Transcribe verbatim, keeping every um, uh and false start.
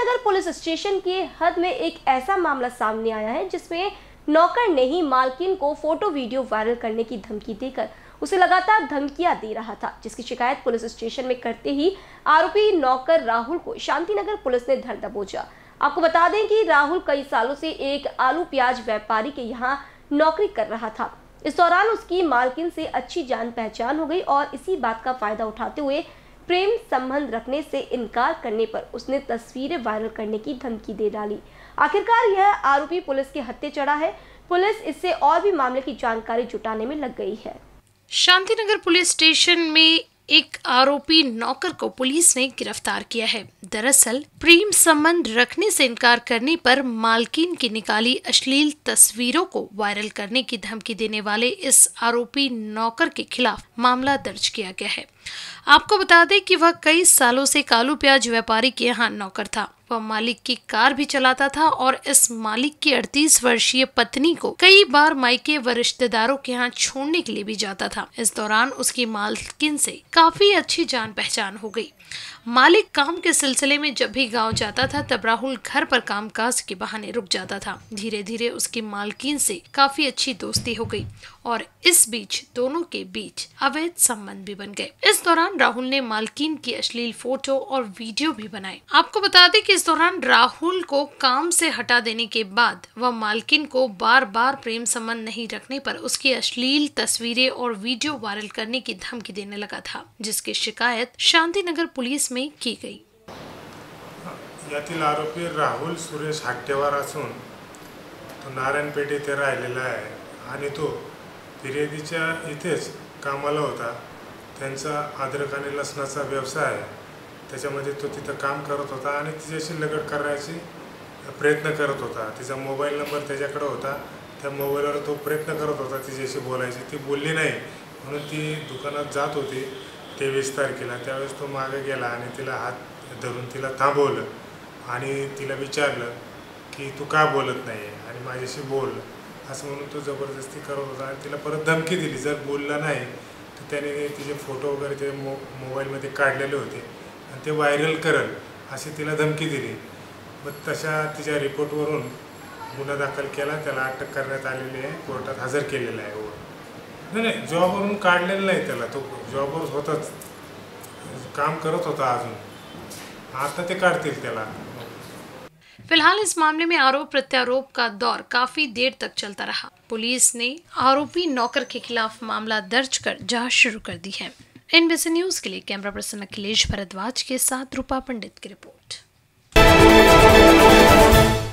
नगर police station की हद में एक ऐसा मामला सामने आया है जिसमें नौकर ने ही मालकिन को फोटो वीडियो वायरल करने की धमकी देकर उसे लगातार धमकियां दे रहा था, जिसकी शिकायत पुलिस स्टेशन में करते ही आरोपी नौकर राहुल को शांतिनगर पुलिस ने धर दबोचा। आपको बता दें कि राहुल कई सालों से एक आलू प्याज व्यापारी के यहाँ नौकरी कर रहा था। इस दौरान उसकी मालकिन से अच्छी जान पहचान हो गई और इसी बात का फायदा उठाते हुए प्रेम संबंध रखने से इनकार करने पर उसने तस्वीरें वायरल करने की धमकी दे डाली। आखिरकार यह आरोपी पुलिस के हत्थे चढ़ा है। पुलिस इससे और भी मामले की जानकारी जुटाने में लग गई है। शांतिनगर पुलिस स्टेशन में एक आरोपी नौकर को पुलिस ने गिरफ्तार किया है। दरअसल प्रेम संबंध रखने से इनकार करने पर मालकिन की निकाली अश्लील तस्वीरों को वायरल करने की धमकी देने वाले इस आरोपी नौकर के खिलाफ मामला दर्ज किया गया है। आपको बता दें कि वह कई सालों से आलू प्याज व्यापारी के यहाँ नौकर था। वह मालिक की कार भी चलाता था और इस मालिक की अड़तीस वर्षीय पत्नी को कई बार मायके व रिश्तेदारों के यहाँ छोड़ने के लिए भी जाता था। इस दौरान उसकी मालकिन से काफी अच्छी जान पहचान हो गई। मालिक काम के सिलसिले में जब भी गांव जाता था तब राहुल घर पर कामकाज के बहाने रुक जाता था। धीरे धीरे उसकी मालकिन से काफी अच्छी दोस्ती हो गई और इस बीच दोनों के बीच अवैध संबंध भी बन गए। इस दौरान राहुल ने मालकिन की अश्लील फोटो और वीडियो भी बनाए। आपको बता दें कि इस दौरान राहुल को काम से हटा देने के बाद वह मालकिन को बार बार प्रेम संबंध नहीं रखने पर उसकी अश्लील तस्वीरें और वीडियो वायरल करने की धमकी देने लगा था, जिसकी शिकायत शांतिनगर पुलिस में की गई। यातील आरोपी राहुल सुरेश हट्टेवार असून तो नारायणपेठ येथे राहिलेला आहे आणि तो फिर्यादीच्या इथेच कामाला होता। त्यांचा अद्रक आणि लसणाचा व्यवसाय आहे, त्याच्यामध्ये तो तिथं काम करत होता आणि तिच्याशी लगड करण्याची प्रयत्न करत होता। तिचा मोबाईल नंबर त्याच्याकडे होता, त्या मोबाईलवर तो प्रयत्न करत होता तिच्याशी बोलायची। ती बोलली नाही म्हणून ती दुकानात जात होती तेवीस तारखेला। त्यावेळेस तो मागे गेला आणि तिला हात धरून तिला थांबवलं आणि तिला विचारलं की तू का बोलत नाही आणि माझ्याशी बोल असं म्हणून तो जबरदस्ती करत होता आणि तिला परत धमकी दिली, जर बोलला नाही तर त्याने तिचे फोटो वगैरे ते मो मोबाईलमध्ये काढलेले होते आणि ते व्हायरल करल अशी तिला धमकी दिली। मग तशा तिच्या रिपोर्टवरून गुन्हा दाखल केला, त्याला अटक करण्यात आलेली आहे, कोर्टात हजर केलेला आहे। नाही नाही जॉबवरून काढलेलं नाही त्याला, तो जॉबवर होताच, काम करत होता अजून, आता ते काढतील त्याला। फिलहाल इस मामले में आरोप प्रत्यारोप का दौर काफी देर तक चलता रहा। पुलिस ने आरोपी नौकर के खिलाफ मामला दर्ज कर जांच शुरू कर दी है। एनबीसी न्यूज के लिए कैमरा पर्सन अखिलेश भारद्वाज के साथ रूपा पंडित की रिपोर्ट।